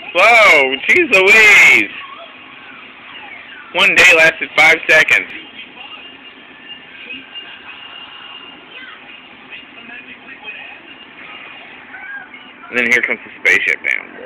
Whoa, jeez Louise! One day lasted 5 seconds. And then here comes the spaceship down.